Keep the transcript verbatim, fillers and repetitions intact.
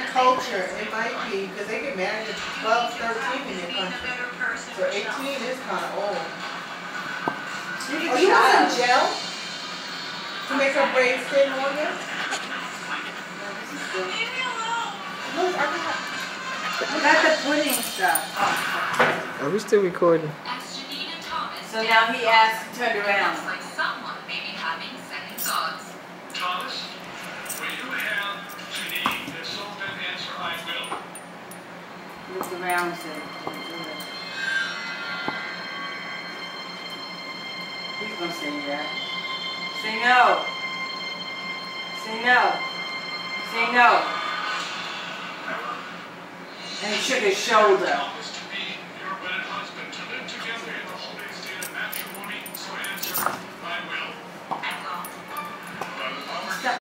culture, it might be, because they get married at twelve, thirteen in your country. So eighteen is kind of old. Oh, you was in jail to make her braids stay longer? Look, I got, I got the pudding stuff. Oh. Are we still recording? So now he asked, turned around. Like someone may be having second thoughts. Thomas, will you have Janine consult and answer I will? Looked around and said, do it. He's gonna say that. Say no. Say no. Say no. And he shook his shoulder. Promise to be your wedded husband, to live together in the holy state of matrimony, so answer